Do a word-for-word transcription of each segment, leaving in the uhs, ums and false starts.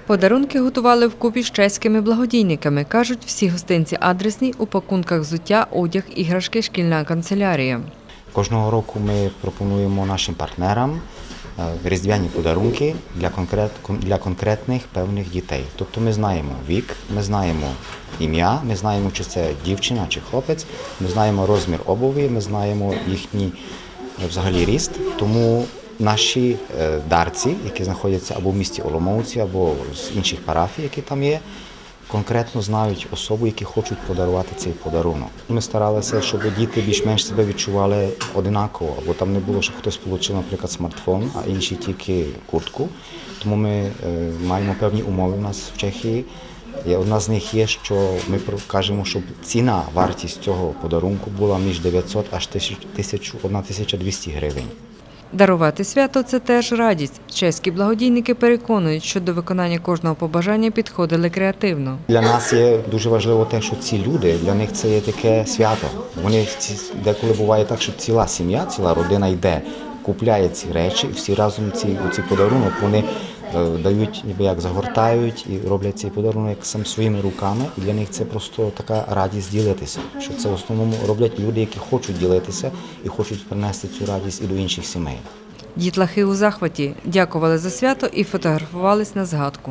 Подарунки готували вкупі з чеськими благодійниками. Кажуть, всі гостинці адресні, у пакунках взуття, одяг, іграшки, шкільна канцелярія. Кожного року ми пропонуємо нашим партнерам різдвяні подарунки для, конкрет, для конкретних певних дітей. Тобто ми знаємо вік, ми знаємо ім'я, ми знаємо, чи це дівчина, чи хлопець, ми знаємо розмір обуви, ми знаємо їхній взагалі ріст. Тому наші дарці, які знаходяться або в місті Оломouці, або з інших парафій, які там є, конкретно знають особу, які хочуть подарувати цей подарунок. Ми старалися, щоб діти більш-менш себе відчували одинаково, або там не було, щоб хтось отримав, наприклад, смартфон, а інші тільки куртку. Тому ми маємо певні умови у нас в Чехії. І одна з них є, що ми кажемо, щоб ціна, вартість цього подарунку була між дев'ятсот аж тисяча двісті гривень. Дарувати свято – це теж радість. Чеські благодійники переконують, що до виконання кожного побажання підходили креативно. Для нас є дуже важливо те, що ці люди, для них це є таке свято. Вони деколи буває так, що ціла сім'я, ціла родина йде, купляє ці речі, і всі разом ці, ці подарунок вони дають, ніби як загортають і роблять цей подарунок сам своїми руками. І для них це просто така радість ділитися. Що це в основному роблять люди, які хочуть ділитися і хочуть принести цю радість і до інших сімей. Дітлахи у захваті дякували за свято і фотографувались на згадку.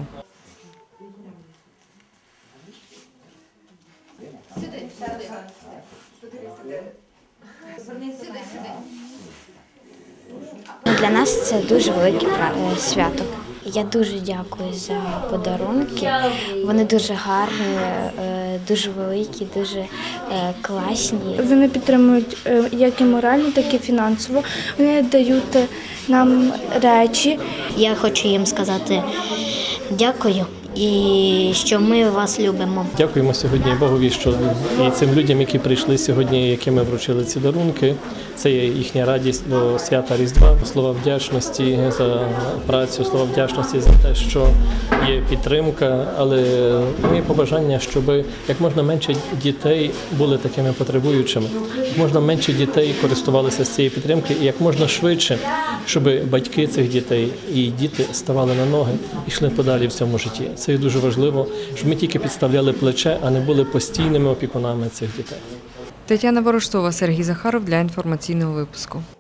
Для нас це дуже велике свято. Я дуже дякую за подарунки. Вони дуже гарні, дуже великі, дуже класні. Вони підтримують як і морально, так і фінансово. Вони дають нам речі. Я хочу їм сказати дякую і що ми вас любимо. Дякуємо сьогодні Богові, що і цим людям, які прийшли сьогодні, яким ми вручили ці дарунки. Це є їхня радість до свята Різдва. Слова вдячності за працю, слова вдячності за те, що є підтримка, але моє побажання, щоб як можна менше дітей були такими потребуючими, як можна менше дітей користувалися з цієї підтримки і як можна швидше, щоб батьки цих дітей і діти ставали на ноги і йшли подалі в цьому житті. Це є дуже важливо, щоб ми тільки підставляли плече, а не були постійними опікунами цих дітей. Тетяна Ворожцова, Сергій Захаров для інформаційного випуску.